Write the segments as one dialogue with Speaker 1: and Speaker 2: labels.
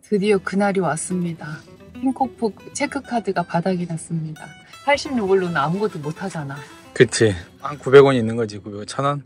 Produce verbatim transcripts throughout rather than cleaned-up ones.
Speaker 1: 드디어 그날이 왔습니다. 핑코프 체크카드가 바닥이 났습니다. 팔십 루블로는 아무것도 못하잖아.
Speaker 2: 그치. 한 구백 원 있는 거지. 구백 원, 천 원?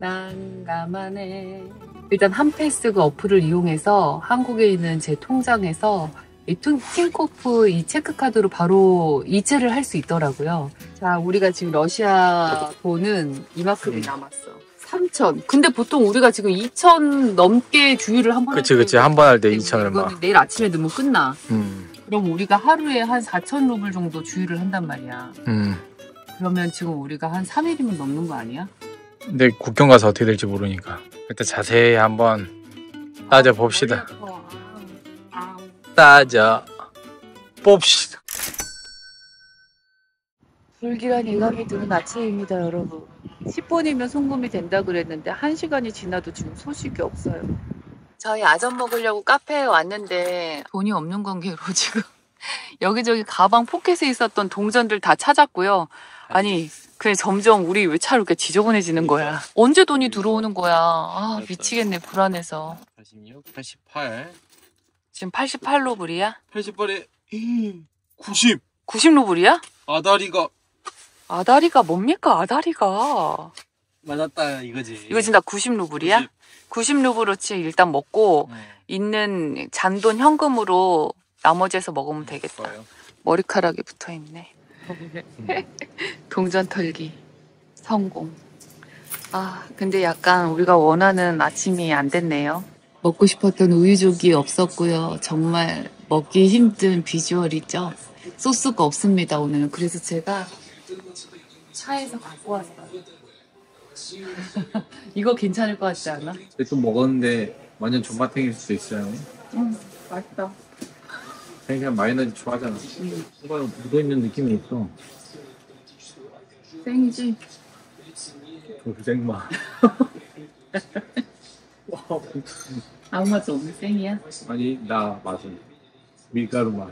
Speaker 1: 난감하네. 일단 한패스 그 어플을 이용해서 한국에 있는 제 통장에서 이 틴코프 이 체크카드로 바로 이체를 할 수 있더라고요. 자, 우리가 지금 러시아 돈은 이만큼이 남았어. 삼천. 근데 보통 우리가 지금 이천 넘게 주유를 한 번 할 때.
Speaker 2: 그치, 그치. 한 번 할 때 이천 얼마.
Speaker 1: 내일 아침에 넣으면 끝나.
Speaker 2: 음.
Speaker 1: 그럼 우리가 하루에 한 사천 루블 정도 주유를 한단 말이야.
Speaker 2: 음.
Speaker 1: 그러면 지금 우리가 한 삼 일이면 넘는 거 아니야?
Speaker 2: 근데 국경 가서 어떻게 될지 모르니까 일단 자세히 한번 따져 봅시다. 따져 봅시다.
Speaker 1: 불길한 예감이 드는 아침입니다, 여러분. 십 분이면 송금이 된다 그랬는데 한 시간이 지나도 지금 소식이 없어요. 저희 아점 먹으려고 카페에 왔는데 돈이 없는 관계로 지금 여기저기 가방 포켓에 있었던 동전들 다 찾았고요. 아니 그냥 점점 우리 왜 차로 이렇게 지저분해지는 거야. 언제 돈이 들어오는 거야. 아 미치겠네, 불안해서.
Speaker 2: 팔십육, 팔십팔.
Speaker 1: 지금 팔십팔 루블이야?
Speaker 2: 팔십팔에 구십.
Speaker 1: 구십 루블이야?
Speaker 2: 아다리가.
Speaker 1: 아다리가 뭡니까, 아다리가.
Speaker 2: 맞았다 이거지.
Speaker 1: 이거 진짜 구십 루블이야? 구십, 구십 루블어치 일단 먹고, 네. 있는 잔돈 현금으로 나머지에서 먹으면 되겠다. 좋아요. 머리카락이 붙어있네. 동전 털기 성공. 아 근데 약간 우리가 원하는 아침이 안 됐네요. 먹고 싶었던 우유족이 없었고요. 정말 먹기 힘든 비주얼이죠. 소스가 없습니다 오늘은. 그래서 제가 차에서 갖고 왔어요. 이거 괜찮을 것 같지 않아?
Speaker 2: 좀 먹었는데 완전 존맛탱일 수도 있어요.
Speaker 1: 응 맛있다.
Speaker 2: 그냥 마요네즈 좋아하잖아. 응. 뭔가 묻어있는 느낌이 있어.
Speaker 1: 생이지?
Speaker 2: 그 생마.
Speaker 1: 아무 맛도 없는 생이야?
Speaker 2: 아니 나 맛은 밀가루 맛.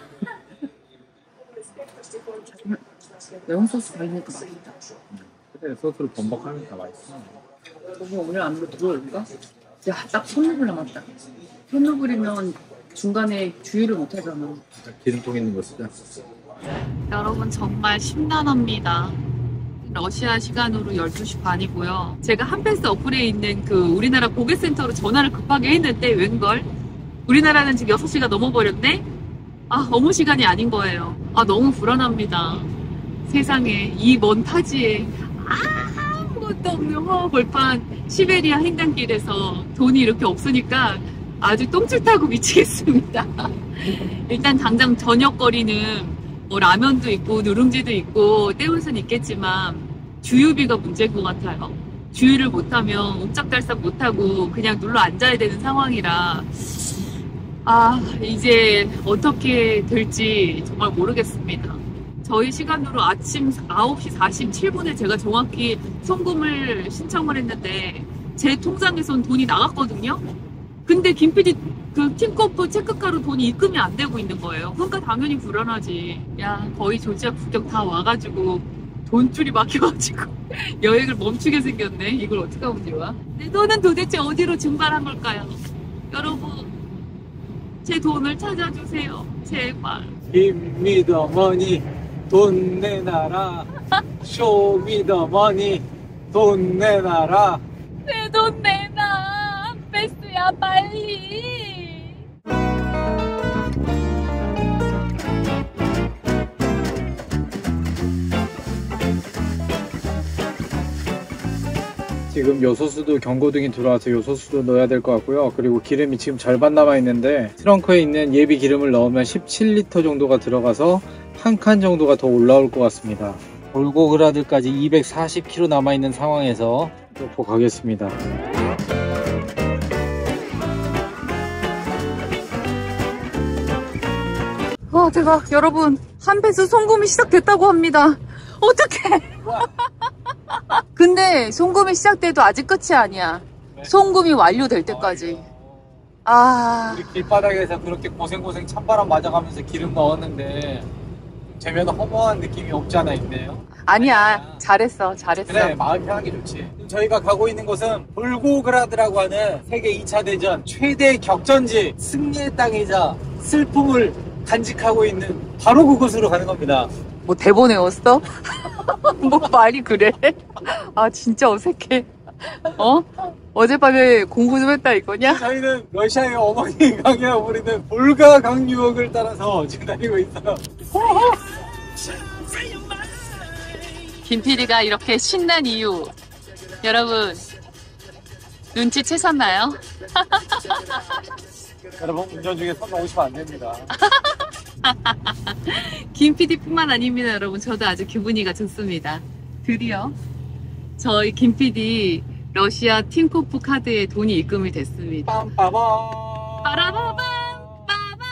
Speaker 1: 매운 소스 바르니까 맛있다.
Speaker 2: 그래 소스를 번복하면 다 맛있어.
Speaker 1: 저거 오늘 안으로 들어올까? 야, 딱 손루블 남았다. 손루블이면 중간에 주유를 못 하잖아.
Speaker 2: 기름통 있는 거 쓰자.
Speaker 1: 여러분 정말 심란합니다. 러시아 시간으로 열두 시 반이고요. 제가 한패스 어플에 있는 그 우리나라 고객센터로 전화를 급하게 했는데 웬걸? 우리나라는 지금 여섯 시가 넘어버렸네? 아, 업무 시간이 아닌 거예요. 아, 너무 불안합니다. 세상에 이 먼 타지에 아무것도 없는 허허벌판 시베리아 횡단길에서 돈이 이렇게 없으니까 아주 똥줄 타고 미치겠습니다. 일단 당장 저녁거리는 뭐 라면도 있고 누룽지도 있고 때울 순 있겠지만 주유비가 문제인 것 같아요. 주유를 못하면 옴짝달싹 못하고 그냥 눌러 앉아야 되는 상황이라 아 이제 어떻게 될지 정말 모르겠습니다. 저희 시간으로 아침 아홉 시 사십칠 분에 제가 정확히 송금을 신청을 했는데 제 통장에선 돈이 나갔거든요. 근데 김피디 그 틴코프 체크카로 돈이 입금이 안 되고 있는 거예요. 그러니까 당연히 불안하지. 야 거의 조지아 국경 다 와가지고 돈줄이 막혀가지고 여행을 멈추게 생겼네. 이걸 어떻게 하면 좋아? 내 돈은 도대체 어디로 증발한 걸까요? 여러분 제 돈을 찾아주세요. 제발.
Speaker 2: 힘미더머니 돈 내놔라. 쇼미더머니 돈 내놔라.
Speaker 1: 내 돈 내놔. 패스야 빨리.
Speaker 2: 지금 요소수도 경고등이 들어와서 요소수도 넣어야 될 것 같고요. 그리고 기름이 지금 절반 남아 있는데 트렁크에 있는 예비 기름을 넣으면 십칠 리터 정도가 들어가서 한 칸 정도가 더 올라올 것 같습니다. 볼고그라드까지 이백사십 킬로미터 남아 있는 상황에서 놓고 가겠습니다.
Speaker 1: 와 대박. 여러분 한패스 송금이 시작됐다고 합니다. 어떡해. 근데 송금이 시작돼도 아직 끝이 아니야. 송금이 완료될 때까지. 아
Speaker 2: 우리 길바닥에서 그렇게 고생고생 찬바람 맞아가면서 기름 넣었는데 되면 허무한 느낌이 없지 않아 있네요.
Speaker 1: 아니야, 잘했어, 잘했어.
Speaker 2: 그래, 마음 편한 게 좋지. 지금 저희가 가고 있는 곳은 볼고그라드라고 하는 세계 이 차 대전 최대 격전지, 승리의 땅이자 슬픔을 간직하고 있는 바로 그곳으로 가는 겁니다.
Speaker 1: 뭐 대본 외웠어? 뭐 말이 그래? 아 진짜 어색해. 어? 어젯밤에 공부 좀 했다 이거냐?
Speaker 2: 저희는 러시아의 어머니 강이라고 부르는 볼가 강유역을 따라서 지금 다니고 있어요.
Speaker 1: 김피디가 이렇게 신난 이유 여러분 눈치채셨나요?
Speaker 2: 여러분 운전 중에 손 놓으시면 안 됩니다.
Speaker 1: 김피디뿐만 아닙니다 여러분. 저도 아주 기분이가 좋습니다. 드디어 저희 김피디 러시아 팀코프 카드에 돈이 입금이 됐습니다.
Speaker 2: 빰빠밤
Speaker 1: 빠라바밤 빠밤.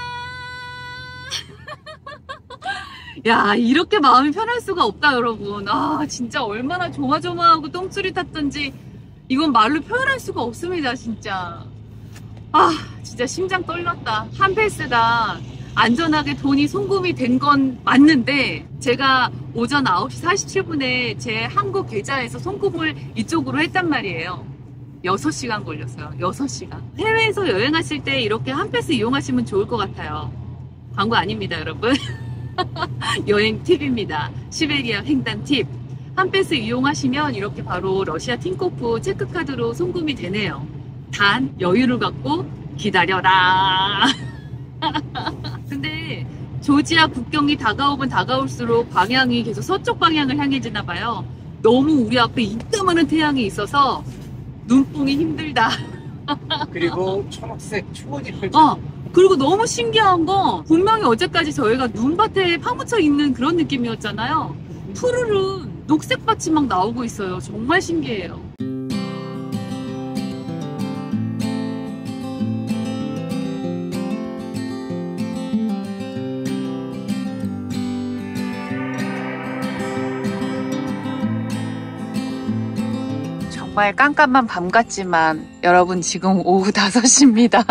Speaker 1: 야 이렇게 마음이 편할 수가 없다 여러분. 아 진짜 얼마나 조마조마하고 똥줄이 탔던지 이건 말로 표현할 수가 없습니다 진짜. 아 진짜 심장 떨렸다. 한 패스다 안전하게 돈이 송금이 된 건 맞는데 제가 오전 아홉 시 사십칠 분에 제 한국 계좌에서 송금을 이쪽으로 했단 말이에요. 여섯 시간 걸렸어요. 여섯 시간. 해외에서 여행하실 때 이렇게 한 패스 이용하시면 좋을 것 같아요. 광고 아닙니다 여러분. 여행 팁입니다. 시베리아 횡단 팁. 한 패스 이용하시면 이렇게 바로 러시아 팀코프 체크카드로 송금이 되네요. 단 여유를 갖고 기다려라. 근데 조지아 국경이 다가오면 다가올수록 방향이 계속 서쪽 방향을 향해지나 봐요. 너무 우리 앞에 이따만한 태양이 있어서 눈뽕이 힘들다.
Speaker 2: 그리고 초록색 추워질 펼쳐.
Speaker 1: 어 그리고 너무 신기한 건 분명히 어제까지 저희가 눈밭에 파묻혀 있는 그런 느낌이었잖아요. 푸르른 녹색밭이 막 나오고 있어요. 정말 신기해요. 정말 깜깜한 밤 같지만 여러분 지금 오후 다섯 시입니다.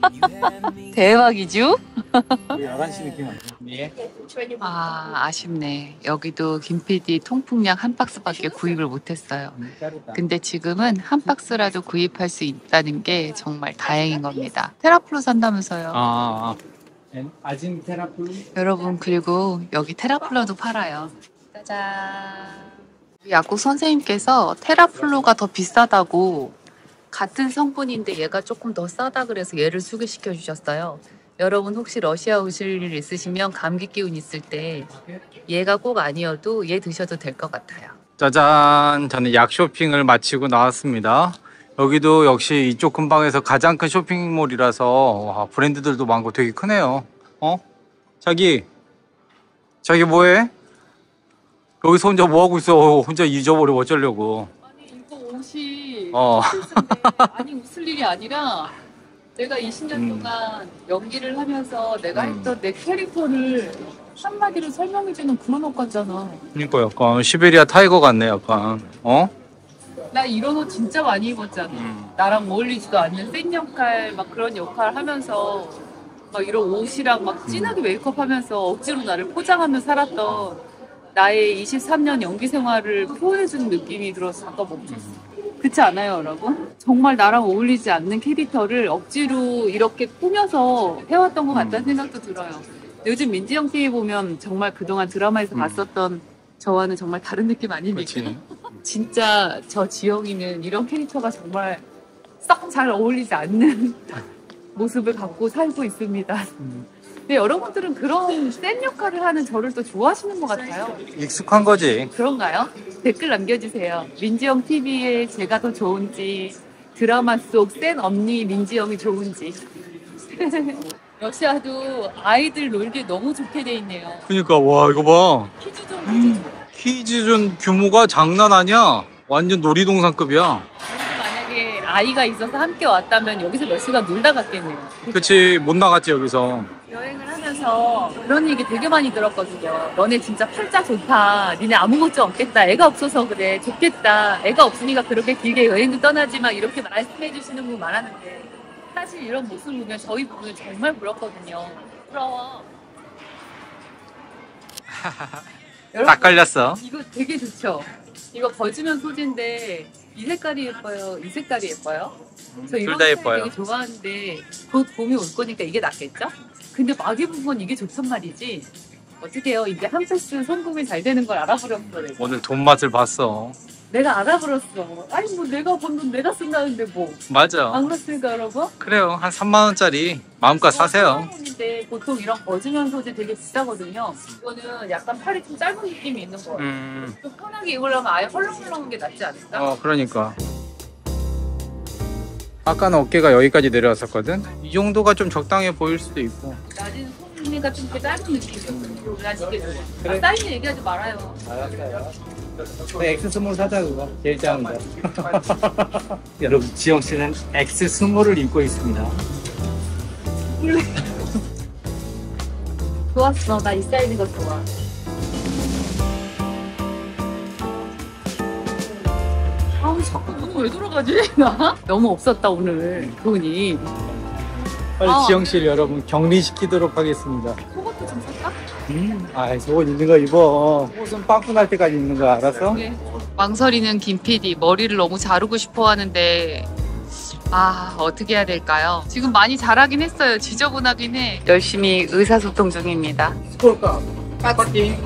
Speaker 1: 대박이죠?
Speaker 2: 야간 시 느낌 아니야? 예.
Speaker 1: 아 아쉽네. 여기도 김피디 통풍약 한 박스밖에 구입을 못했어요. 근데 지금은 한 박스라도 구입할 수 있다는 게 정말 다행인 겁니다. 테라플루 산다면서요.
Speaker 2: 아, 아진 테라플루?
Speaker 1: 여러분 그리고 여기 테라플루도 팔아요. 짜잔. 약국 선생님께서 테라플루가 더 비싸다고 같은 성분인데 얘가 조금 더 싸다 그래서 얘를 소개시켜 주셨어요. 여러분 혹시 러시아 오실 일 있으시면 감기 기운 있을 때 얘가 꼭 아니어도 얘 드셔도 될 것 같아요.
Speaker 2: 짜잔, 저는 약 쇼핑을 마치고 나왔습니다. 여기도 역시 이쪽 근방에서 가장 큰 쇼핑몰이라서 와, 브랜드들도 많고 되게 크네요. 어? 자기 자기 뭐해? 여기서 혼자 뭐하고 있어? 혼자 잊어버려 어쩌려고.
Speaker 1: 아니 이거 옷이
Speaker 2: 어.
Speaker 1: 아니 웃을 일이 아니라 내가 이십 년
Speaker 2: 음.
Speaker 1: 동안 연기를 하면서 내가
Speaker 2: 음.
Speaker 1: 했던 내 캐릭터를 한마디로 설명해주는 그런 옷 같잖아.
Speaker 2: 그러니까 약간 시베리아 타이거 같네 약간. 어?
Speaker 1: 나 이런 옷 진짜 많이 입었잖아.
Speaker 2: 음.
Speaker 1: 나랑 어울리지도 않는 센 역할 막 그런 역할 하면서 막 이런 옷이랑 막 진하게 메이크업 하면서 억지로 나를 포장하며 살았던 나의 이십삼 년 연기 생활을 표현해주는 느낌이 들어서 잠깐 멈췄어. 그렇지 않아요 여러분? 정말 나랑 어울리지 않는 캐릭터를 억지로 이렇게 꾸며서 해왔던 것 같다는 생각도 들어요. 요즘 민지영 티비 보면 정말 그동안 드라마에서
Speaker 2: 음.
Speaker 1: 봤었던 저와는 정말 다른 느낌 아닙니까?
Speaker 2: 그렇지.
Speaker 1: 진짜 저 지영이는 이런 캐릭터가 정말 썩 잘 어울리지 않는 모습을 갖고 살고 있습니다. 근데 여러분들은 그런 센 역할을 하는 저를 또 좋아하시는 것 같아요.
Speaker 2: 익숙한 거지.
Speaker 1: 그런가요? 댓글 남겨주세요. 민지영 티비에 제가 더 좋은지, 드라마 속 센 언니 민지영이 좋은지. 러시아도 아이들 놀기 너무 좋게 돼 있네요.
Speaker 2: 그러니까 와 이거 봐.
Speaker 1: 키즈존 진짜 좋아.
Speaker 2: 키즈존 규모가 장난 아니야. 완전 놀이동산급이야.
Speaker 1: 만약에 아이가 있어서 함께 왔다면 여기서 몇 시간 놀다 갔겠네요.
Speaker 2: 그치, 못 나갔지 여기서.
Speaker 1: 여행을 하면서 그런 얘기 되게 많이 들었거든요. 너네 진짜 팔자 좋다. 니네 아무것도 없겠다. 애가 없어서 그래. 좋겠다. 애가 없으니까 그렇게 길게 여행도 떠나지 마. 이렇게 말씀해 주시는 분 많았는데 사실 이런 모습을 보면 저희 부부는 정말 부럽거든요. 부러워.
Speaker 2: 딱 걸렸어.
Speaker 1: 이거 되게 좋죠? 이거 거즈면 소재인데 이 색깔이 예뻐요? 이 색깔이 예뻐요? 저 이런
Speaker 2: 둘 다
Speaker 1: 스타일
Speaker 2: 예뻐요.
Speaker 1: 되게 좋아하는데 곧 봄이 올 거니까 이게 낫겠죠? 근데 막 입은 건 이게 좋단 말이지. 어떻게 해요? 이제 한 패스 성공이 잘 되는 걸 알아버렸어 내가.
Speaker 2: 오늘 돈 맛을 봤어.
Speaker 1: 내가 알아버렸어. 아니 뭐 내가 번 돈 내가 쓴다는데 뭐.
Speaker 2: 맞아.
Speaker 1: 안 그렇습니까 여러분?
Speaker 2: 그래요. 한 삼만 원짜리 마음껏 사세요.
Speaker 1: 근데 보통 이런 거즈면 소재 되게 비싸거든요. 이거는 약간 팔이 좀 짧은 느낌이 있는 거예요.
Speaker 2: 음.
Speaker 1: 좀 편하게 입으려면 아예 헐렁헐렁한 게 낫지 않을까?
Speaker 2: 어, 그러니까. 아까는 어깨가 여기까지 내려왔었거든? 이 정도가 좀 적당해 보일 수도 있고.
Speaker 1: 낮은 소매가 좀 이렇게 짧은 느낌이에요. 난 이게 좋아. 아, 사이즈 얘기하지 말아요.
Speaker 2: 알았어요. 엑스 스몰 사자 그거. 제일 작은 거. 여러분, 지영 씨는 엑스 스몰을 입고 있습니다.
Speaker 1: 좋았어. 나 이 사이즈가 좋아. 아우 자꾸 눈 왜 돌아가지? 나? 너무 없었다 오늘 돈이.
Speaker 2: 빨리
Speaker 1: 아.
Speaker 2: 지영 씨를 여러분 격리시키도록 하겠습니다.
Speaker 1: 속옷도 좀 살까?
Speaker 2: 음, 아, 속옷 있는 거 입어. 옷은 빵꾸 날 때까지 입는 거 알았어?
Speaker 1: 네. 망설이는 김 피디 머리를 너무 자르고 싶어 하는데 아 어떻게 해야 될까요? 지금 많이 자라긴 했어요. 지저분하긴 해. 열심히 의사소통 중입니다.
Speaker 2: 스콜까?
Speaker 3: Pasti.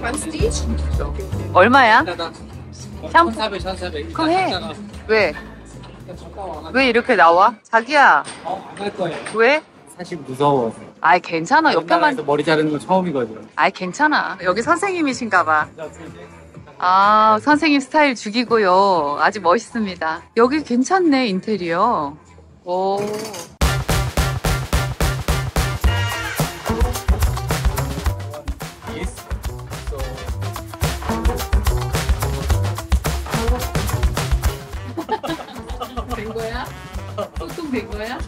Speaker 1: 얼마야? 샴푸
Speaker 2: 천사백, 천사백.
Speaker 1: 그거 해. 왜? 왜 이렇게 나와? 자기야
Speaker 2: 어, 안 할 거예요.
Speaker 1: 왜?
Speaker 2: 사실 무서워.
Speaker 1: 아이 괜찮아 옆에만
Speaker 2: 우리나라에서 머리 자르는 건 처음이거든.
Speaker 1: 아이 괜찮아 여기 선생님이신가 봐아 선생님 스타일 죽이고요 아주 멋있습니다 여기 괜찮네 인테리어 오 된 거야? 소통 된 거야?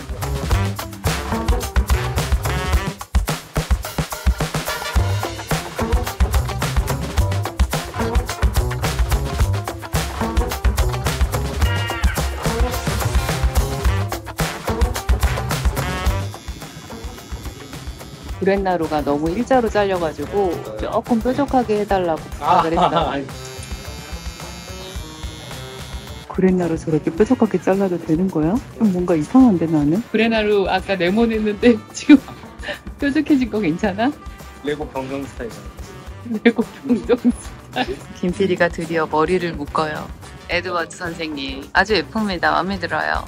Speaker 1: 브렛나루가 너무 일자로 잘려가지고 조금 뾰족하게 해달라고 부탁을 했다. 브렛나루 저렇게 뾰족하게 잘라도 되는 거야? 좀 뭔가 이상한데 나는? 브렛나루 아까 네모냈는데 지금 뾰족해진 거 괜찮아?
Speaker 2: 레고 병정 스타일.
Speaker 1: 레고 병정 스타일. 김피디가 드디어 머리를 묶어요. 에드워드 선생님 아주 예쁩니다. 마음에 들어요.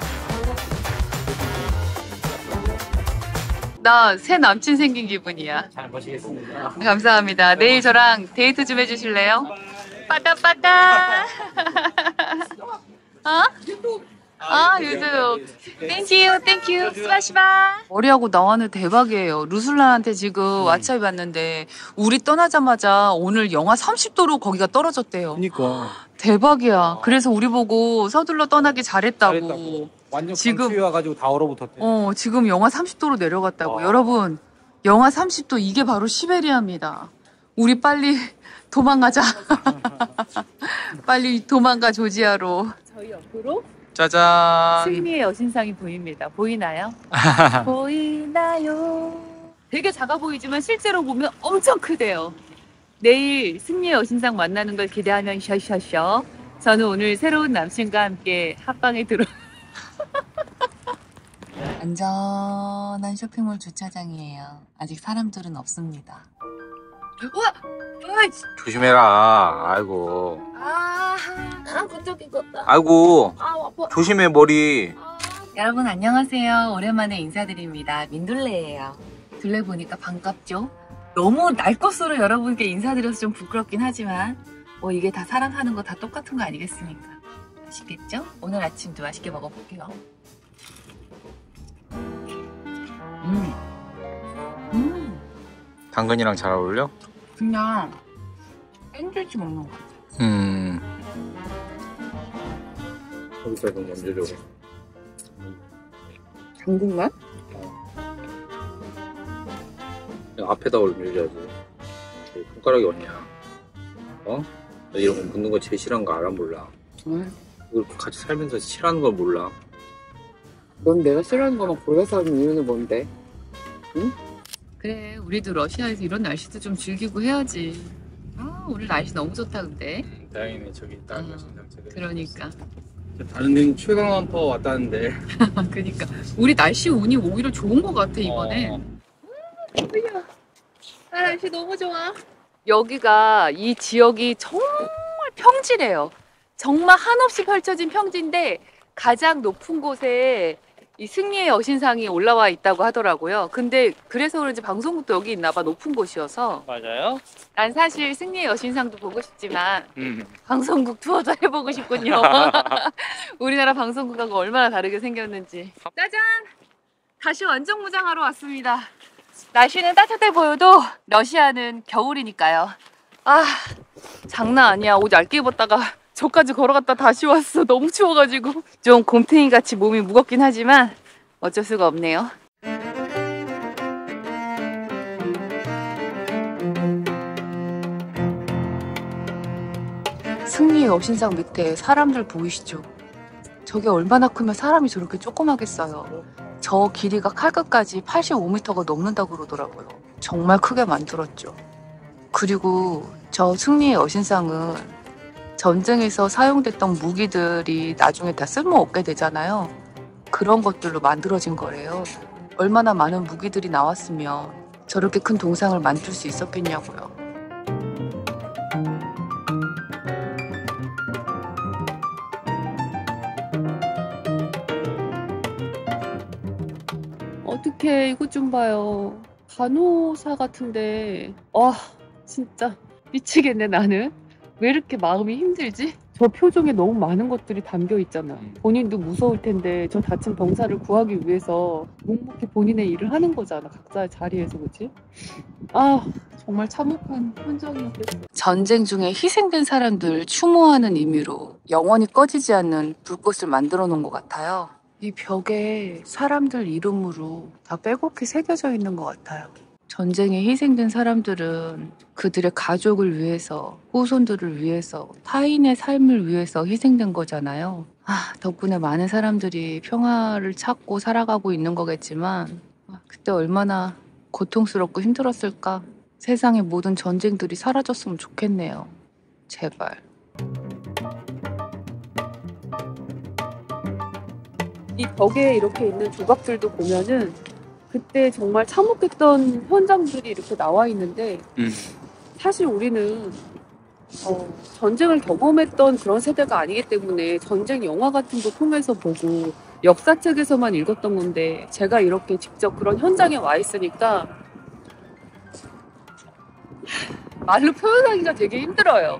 Speaker 1: 나 새 남친 생긴 기분이야.
Speaker 2: 잘 보시겠습니다.
Speaker 1: 감사합니다. 내일 저랑 데이트 좀 해주실래요? 빠까빠까. 어? 아, 유튜브. 땡큐, 땡큐. 스바시바. 머리하고 나와는 대박이에요. 루슬란한테 지금 왓츠앱 왔는데 우리 떠나자마자 오늘 영하 삼십 도로 거기가 떨어졌대요.
Speaker 2: 그니까.
Speaker 1: 대박이야. 그래서 우리 보고 서둘러 떠나기 잘했다고.
Speaker 2: 잘했다고. 완전
Speaker 1: 지금-
Speaker 2: 강추위 와가지고 다 얼어붙었대.
Speaker 1: 어, 지금 영하 삼십 도로 내려갔다고.
Speaker 2: 와.
Speaker 1: 여러분, 영하 삼십 도 이게 바로 시베리아입니다. 우리 빨리 도망가자. 빨리 도망가 조지아로. 저희 옆으로
Speaker 2: 짜잔.
Speaker 1: 승리의 여신상이 보입니다. 보이나요? 보이나요? 되게 작아 보이지만 실제로 보면 엄청 크대요. 내일 승리의 여신상 만나는 걸 기대하면 셔셔셔. 저는 오늘 새로운 남친과 함께 합방에 들어. 안전한 쇼핑몰 주차장이에요. 아직 사람들은 없습니다. 우와! 으이!
Speaker 3: 조심해라. 아이고.
Speaker 1: 아, 아, 부쩍이 걷다.
Speaker 3: 아이고.
Speaker 1: 아, 아파.
Speaker 3: 조심해 머리.
Speaker 1: 여러분 안녕하세요. 오랜만에 인사드립니다. 민둘레예요. 둘레 보니까 반갑죠? 너무 날 것으로 여러분께 인사드려서 좀 부끄럽긴 하지만 뭐 이게 다 사람 사는 거 다 똑같은 거 아니겠습니까? 아시겠죠? 오늘 아침도 맛있게 먹어볼게요. 음, 음,
Speaker 3: 당근이랑 잘 어울려?
Speaker 1: 그냥 샌드위치 먹는 거 같아.
Speaker 3: 음.
Speaker 2: 여기서 좀 얹어줘.
Speaker 1: 당근맛?
Speaker 3: 앞에다 올려야지. 손가락이 어디냐? 어? 나 이런 거 묻는 거 제일 싫어하는 거 알아 몰라?
Speaker 1: 응.
Speaker 3: 이걸 같이 살면서 싫어하는 걸 몰라?
Speaker 4: 넌 내가 싫어하는 거만 골라서 하는 이유는 뭔데?
Speaker 1: 그래, 우리도 러시아에서 이런 날씨도 좀 즐기고 해야지. 아, 오늘 날씨 너무 좋다 근데.
Speaker 2: 음, 다행이네. 저기 있다.
Speaker 1: 음, 그러니까.
Speaker 2: 다른 데는 최강원퍼 왔다는데.
Speaker 1: 그러니까 우리 날씨 운이 오히려 좋은 것 같아 이번에.
Speaker 2: 어.
Speaker 1: 아, 날씨 너무 좋아. 여기가 이 지역이 정말 평지래요. 정말 한없이 펼쳐진 평지인데 가장 높은 곳에 이 승리의 여신상이 올라와 있다고 하더라고요. 근데 그래서 그런지 방송국도 여기 있나 봐. 높은 곳이어서.
Speaker 2: 맞아요?
Speaker 1: 난 사실 승리의 여신상도 보고 싶지만
Speaker 2: 음.
Speaker 1: 방송국 투어도 해보고 싶군요. 우리나라 방송국하고 얼마나 다르게 생겼는지. 짜잔! 다시 완전 무장하러 왔습니다. 날씨는 따뜻해 보여도 러시아는 겨울이니까요. 아, 장난 아니야. 옷 얇게 입었다가 저까지 걸어갔다 다시 왔어. 너무 추워가지고. 좀 곰탱이같이 몸이 무겁긴 하지만 어쩔 수가 없네요. 승리의 여신상 밑에 사람들 보이시죠? 저게 얼마나 크면 사람이 저렇게 조그마겠어요. 저 길이가 칼끝까지 팔십오 미터가 넘는다고 그러더라고요. 정말 크게 만들었죠. 그리고 저 승리의 여신상은 전쟁에서 사용됐던 무기들이 나중에 다 쓸모없게 되잖아요. 그런 것들로 만들어진 거래요. 얼마나 많은 무기들이 나왔으면 저렇게 큰 동상을 만들 수 있었겠냐고요. 어떡해, 이것 좀 봐요. 간호사 같은데. 와, 진짜 미치겠네 나는. 왜 이렇게 마음이 힘들지? 저 표정에 너무 많은 것들이 담겨 있잖아. 본인도 무서울 텐데 저 다친 병사를 구하기 위해서 묵묵히 본인의 일을 하는 거잖아. 각자의 자리에서, 그치? 아, 정말 참혹한 현장이었겠어. 전쟁 중에 희생된 사람들 추모하는 의미로 영원히 꺼지지 않는 불꽃을 만들어 놓은 것 같아요. 이 벽에 사람들 이름으로 다 빼곡히 새겨져 있는 것 같아요. 전쟁에 희생된 사람들은 그들의 가족을 위해서, 후손들을 위해서, 타인의 삶을 위해서 희생된 거잖아요. 아, 덕분에 많은 사람들이 평화를 찾고 살아가고 있는 거겠지만 그때 얼마나 고통스럽고 힘들었을까. 세상의 모든 전쟁들이 사라졌으면 좋겠네요. 제발. 이 벽에 이렇게 있는 조각들도 보면은 그때 정말 참혹했던 현장들이 이렇게 나와 있는데
Speaker 2: 음.
Speaker 1: 사실 우리는 어, 전쟁을 경험했던 그런 세대가 아니기 때문에 전쟁 영화 같은 거 통해서 보고 역사책에서만 읽었던 건데 제가 이렇게 직접 그런 현장에 와 있으니까 말로 표현하기가 되게 힘들어요.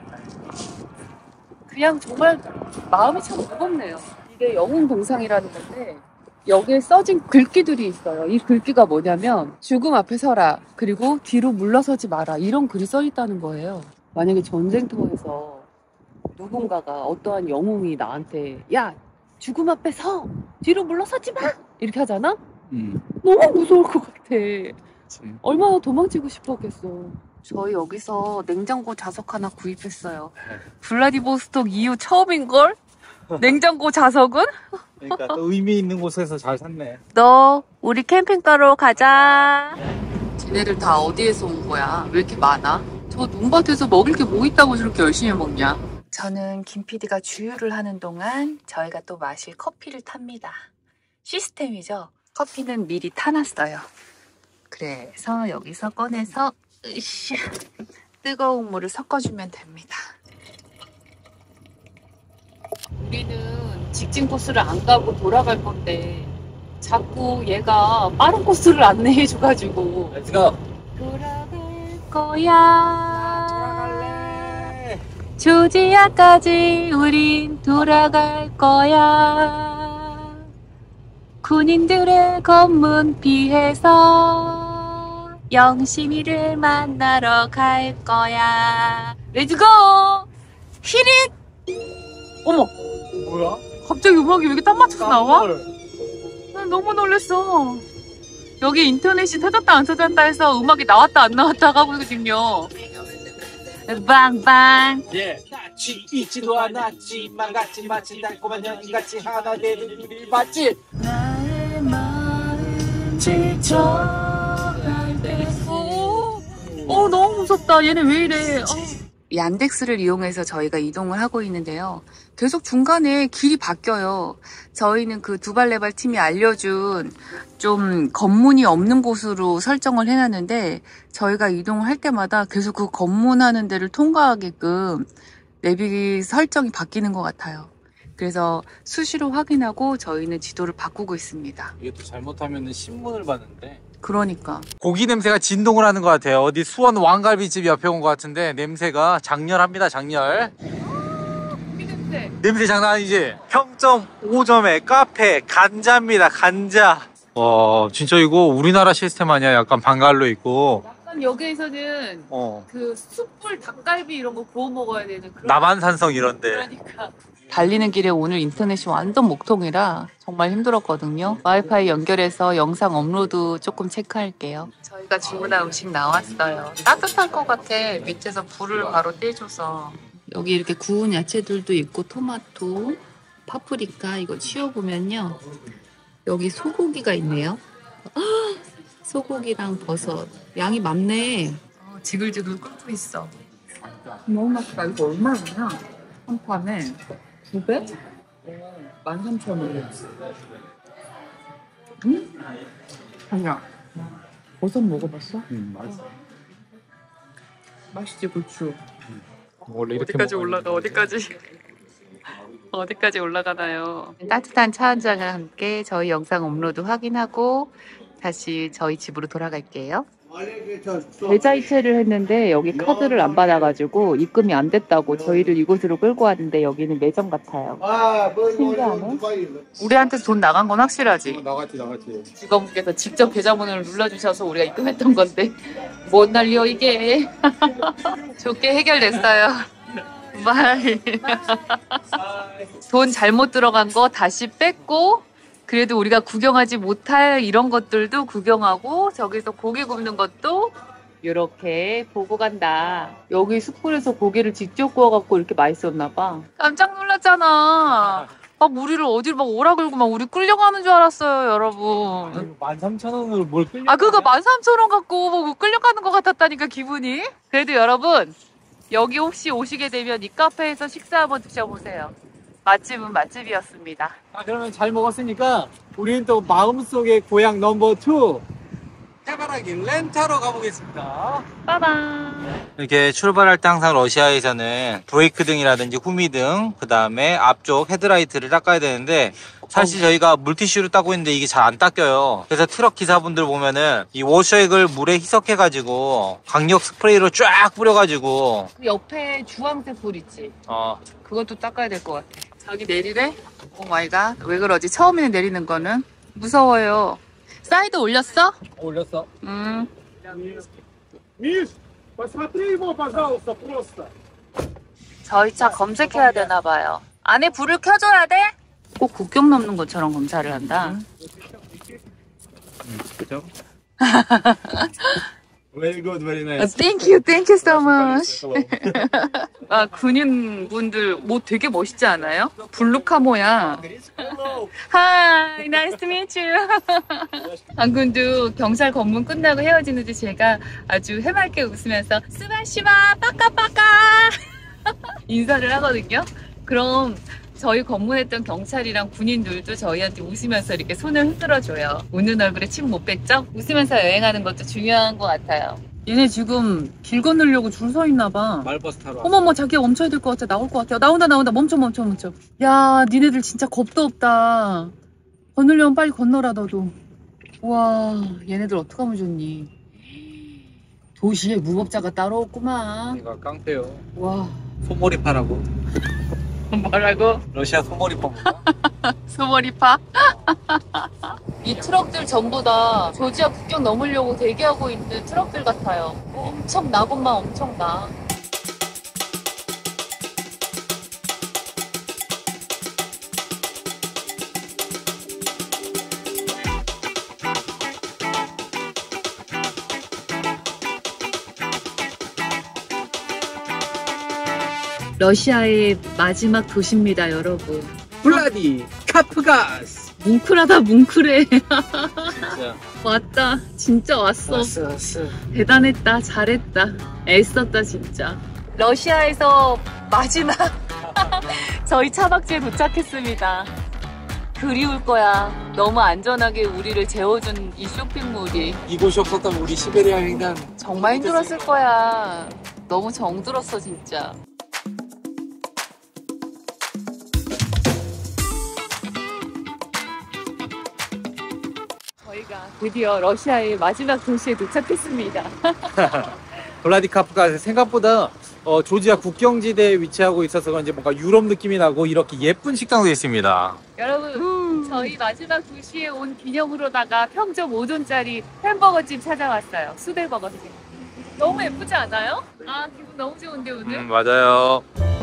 Speaker 1: 그냥 정말 마음이 참 무겁네요. 이게 영웅동상이라는 건데 여기에 써진 글귀들이 있어요. 이 글귀가 뭐냐면 죽음 앞에 서라, 그리고 뒤로 물러서지 마라, 이런 글이 써 있다는 거예요. 만약에 전쟁터에서 누군가가, 어떠한 영웅이 나한테 야, 죽음 앞에 서! 뒤로 물러서지 마! 이렇게 하잖아?
Speaker 2: 음.
Speaker 1: 너무 무서울 것 같아.
Speaker 2: 그치.
Speaker 1: 얼마나 도망치고 싶었겠어. 저희 여기서 냉장고 자석 하나 구입했어요. 블라디보스톡 이후 처음인걸? 냉장고 자석은?
Speaker 2: 그러니까 또 의미 있는 곳에서 잘 샀네.
Speaker 1: 너 우리 캠핑가로 가자. 쟤네들 다 어디에서 온 거야? 왜 이렇게 많아? 저 논밭에서 먹을 게 뭐 있다고 저렇게 열심히 먹냐? 저는 김 피디가 주유를 하는 동안 저희가 또 마실 커피를 탑니다. 시스템이죠. 커피는 미리 타놨어요. 그래서 여기서 꺼내서 으쌰, 뜨거운 물을 섞어주면 됩니다. 우리는 직진 코스를 안 가고 돌아갈 건데 자꾸 얘가 빠른 코스를 안내해줘가지고
Speaker 2: Let's go.
Speaker 1: 돌아갈 거야. 돌아갈래. 조지아까지 우린 돌아갈 거야. 군인들의 검문 피해서 영심이를 만나러 갈 거야. 렛츠고! 히릿! 어머!
Speaker 2: 뭐야?
Speaker 1: 갑자기 음악이 왜 이렇게 딱 맞춰서 나와?
Speaker 2: 깜놀.
Speaker 1: 나 너무 놀랐어. 여기 인터넷이 터졌다 안 터졌다 해서 음악이 나왔다 안 나왔다 하거든요. 빵빵.
Speaker 2: 예. 같이 있지도 않았지만 같이 마치 달콤한 연인같이 하나 되는 우리 맞지?
Speaker 1: 나의 마음 지쳐갈 때. 어, 어, 너무 무섭다. 얘네 왜 이래. 어. 얀덱스를 이용해서 저희가 이동을 하고 있는데요. 계속 중간에 길이 바뀌어요. 저희는 그 두발레발 팀이 알려준 좀 검문이 없는 곳으로 설정을 해놨는데 저희가 이동을 할 때마다 계속 그 검문하는 데를 통과하게끔 내비 설정이 바뀌는 것 같아요. 그래서 수시로 확인하고 저희는 지도를 바꾸고 있습니다.
Speaker 2: 이게 또 잘못하면 신문을 봤는데.
Speaker 1: 그러니까
Speaker 2: 고기 냄새가 진동을 하는 것 같아요. 어디 수원 왕갈비집 옆에 온 것 같은데 냄새가 장렬합니다. 장렬.
Speaker 1: 고기 냄새.
Speaker 2: 냄새 장난 아니지? 평점 오 점에 카페 간자입니다. 간자. 와 진짜 이거 우리나라 시스템 아니야? 약간 방갈로 있고.
Speaker 1: 약간 여기에서는
Speaker 2: 어.
Speaker 1: 그 숯불 닭갈비 이런 거 구워 먹어야 되는 그런.
Speaker 2: 남한산성 이런데.
Speaker 1: 그러니까. 달리는 길에 오늘 인터넷이 완전 목통이라 정말 힘들었거든요. 와이파이 연결해서 영상 업로드 조금 체크할게요. 저희가 주문한 음식 나왔어요. 따뜻할 것 같아. 밑에서 불을 바로 떼줘서. 여기 이렇게 구운 야채들도 있고 토마토, 파프리카 이거 치워보면요. 여기 소고기가 있네요. 소고기랑 버섯. 양이 많네. 어, 지글지글 끓고 있어. 너무 맛있다. 이거 얼마나? 한 판에 두 배? 만 삼천 원. 응? 아니야. 버섯 먹어봤어?
Speaker 2: 음 맛있어.
Speaker 1: 맛있지, 고추.
Speaker 2: 원래 이렇게
Speaker 1: 어디까지 올라가, 어디까지? 어디까지 올라가나요? 따뜻한 차 한 잔과 함께 저희 영상 업로드 확인하고 다시 저희 집으로 돌아갈게요. 계좌 이체를 했는데 여기 카드를 안 받아가지고 입금이 안 됐다고 저희를 이곳으로 끌고 왔는데 여기는 매점 같아요. 신기하네. 우리한테 돈 나간 건 확실하지?
Speaker 2: 나갔지 나갔지.
Speaker 1: 직원분께서 직접 계좌번호를 눌러주셔서 우리가 입금했던 건데 못 날려 이게. 좋게 해결됐어요. 말. 돈 잘못 들어간 거 다시 뺐고 그래도 우리가 구경하지 못할 이런 것들도 구경하고 저기서 고기 굽는 것도 이렇게 보고 간다. 여기 숯불에서 고기를 직접 구워갖고 이렇게 맛있었나 봐. 깜짝 놀랐잖아. 막 우리를 어디로 막 오라 걸고 막 우리 끌려가는 줄 알았어요, 여러분.
Speaker 2: 만 삼천 원으로 뭘 끌려?
Speaker 1: 아, 그거 만 삼천 원 갖고 뭐 끌려가는 것 같았다니까, 기분이. 그래도 여러분, 여기 혹시 오시게 되면 이 카페에서 식사 한번 드셔보세요. 맛집은 맛집이었습니다.
Speaker 2: 아, 그러면 잘 먹었으니까 우리는 또 마음속의 고향 넘버 투 해바라기 렌타로 가보겠습니다.
Speaker 1: 빠밤.
Speaker 3: 이렇게 출발할 때 항상 러시아에서는 브레이크 등이라든지 후미 등, 그 다음에 앞쪽 헤드라이트를 닦아야 되는데 사실 저희가 물티슈로 닦고 있는데 이게 잘 안 닦여요. 그래서 트럭 기사분들 보면은 이 워셔액을 물에 희석해가지고 강력 스프레이로 쫙 뿌려가지고
Speaker 1: 그 옆에 주황색 불 있지?
Speaker 3: 어
Speaker 1: 그것도 닦아야 될 것 같아. 자기 내리래? 오 마이 갓. 왜 그러지? 처음에 내리는 거는? 무서워요. 사이드 올렸어?
Speaker 2: 올렸어.
Speaker 1: 음. 저희 차 검색해야 되나 봐요. 안에 불을 켜줘야 돼? 꼭 국경 넘는 것처럼 검사를 한다.
Speaker 2: 그죠? Very good, very
Speaker 1: Uh,
Speaker 2: nice.
Speaker 1: thank you, thank you so much. 아, 군인분들 옷 되게 멋있지 않아요? 블루카 모양. Hi, nice to meet you. 안군도 경찰 검문 끝나고 헤어지는데 제가 아주 해맑게 웃으면서 스바시바 빠까빠까 인사를 하거든요. 그럼 저희 검문했던 경찰이랑 군인들도 저희한테 웃으면서 이렇게 손을 흔들어줘요. 웃는 얼굴에 침 못 뱉죠? 웃으면서 여행하는 것도 중요한 것 같아요. 얘네 지금 길 건너려고 줄 서 있나 봐.
Speaker 2: 말버스 타러.
Speaker 1: 어머머, 자기가 멈춰야 될 것 같아. 나올 것 같아. 나온다 나온다. 멈춰 멈춰 멈춰. 야, 니네들 진짜 겁도 없다. 건너려면 빨리 건너라 너도. 우와, 얘네들 어떡하면 좋니. 도시에 무법자가 따로 없구만.
Speaker 2: 얘가 깡패요.
Speaker 1: 와.
Speaker 2: 소머리파라고.
Speaker 1: 뭐라고?
Speaker 2: 러시아 소머리파.
Speaker 1: 소머리파? 이 트럭들 전부 다 조지아 국경 넘으려고 대기하고 있는 트럭들 같아요. 엄청 나고만 엄청 나. 러시아의 마지막 도시입니다, 여러분.
Speaker 2: 블라디 카프가스.
Speaker 1: 뭉클하다, 뭉클해.
Speaker 2: 진짜.
Speaker 1: 왔다. 진짜 왔어.
Speaker 2: 왔어 왔어.
Speaker 1: 대단했다. 잘했다. 애썼다, 진짜. 러시아에서 마지막 저희 차박지에 도착했습니다. 그리울 거야. 너무 안전하게 우리를 재워준 이 쇼핑몰이.
Speaker 4: 이곳이 없었다면 우리 시베리아 횡단
Speaker 1: 정말 힘들었을 거야. 너무 정들었어 진짜. 저희가 드디어 러시아의 마지막 도시에 도착했습니다.
Speaker 2: 블라디카프가 생각보다 어, 조지아 국경지대에 위치하고 있어서 그런지 뭔가 유럽 느낌이 나고 이렇게 예쁜 식당도 있습니다.
Speaker 1: 여러분, 저희 마지막 도시에 온 기념으로다가 평점 오 점짜리 햄버거집 찾아왔어요. 수대버거집. 너무 예쁘지 않아요? 아, 기분 너무 좋은데 오늘?
Speaker 3: 음, 맞아요.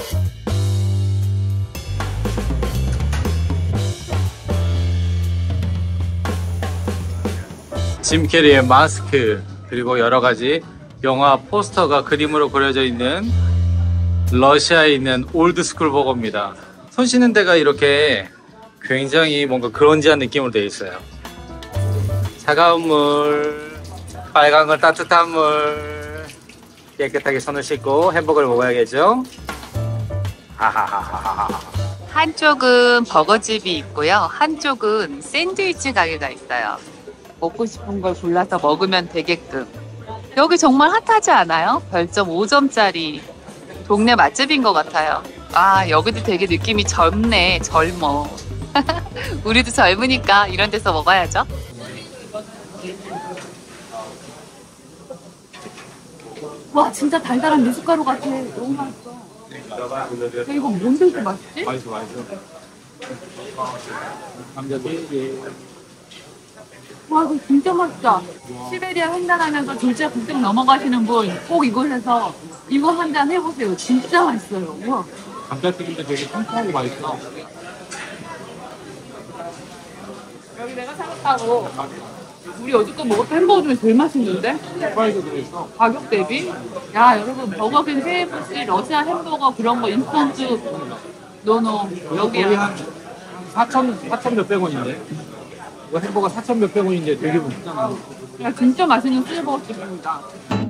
Speaker 3: 짐 캐리의 마스크, 그리고 여러 가지 영화 포스터가 그림으로 그려져 있는 러시아에 있는 올드스쿨 버거입니다. 손 씻는 데가 이렇게 굉장히 뭔가 그런지한 느낌으로 되어 있어요. 차가운 물, 빨간 건 따뜻한 물, 깨끗하게 손을 씻고 햄버거를 먹어야겠죠? 하하하하하.
Speaker 1: 한쪽은 버거집이 있고요. 한쪽은 샌드위치 가게가 있어요. 먹고 싶은 걸 골라서 먹으면 되게끔. 여기 정말 핫하지 않아요? 별점 오 점짜리 동네 맛집인 것 같아요. 아, 여기도 되게 느낌이 젊네. 젊어. 우리도 젊으니까 이런 데서 먹어야죠. 와, 진짜 달달한 미숫가루 같아. 너무 맛있어. 야, 이거 뭔데 이렇게 맛있지?
Speaker 2: 맛있어, 맛있어. 감자 튀김.
Speaker 1: 와, 이거 진짜 맛있다. 시베리아 횡단하면서 조지아 국경 넘어가시는 분 꼭 이곳에서 이거 한 잔 해보세요. 진짜 맛있어요. 우와.
Speaker 2: 감자튀김도 되게 통통하고 맛있어.
Speaker 1: 여기 내가 생각하고 우리 여지껏 먹었던 햄버거 중에 제일 맛있는데?
Speaker 2: 스파이도 들어있어.
Speaker 1: 가격 대비? 야, 여러분, 버거킹 케이에프씨, 러시아 햄버거 그런 거 인스턴트 노노
Speaker 2: 거의
Speaker 1: 여기야.
Speaker 2: 한 사천, 사천 몇백 원인데? 이거 햄버거 사천 몇백 원인데 되게 맛있잖아.
Speaker 1: 야, 진짜 맛있는 수제버거집입니다.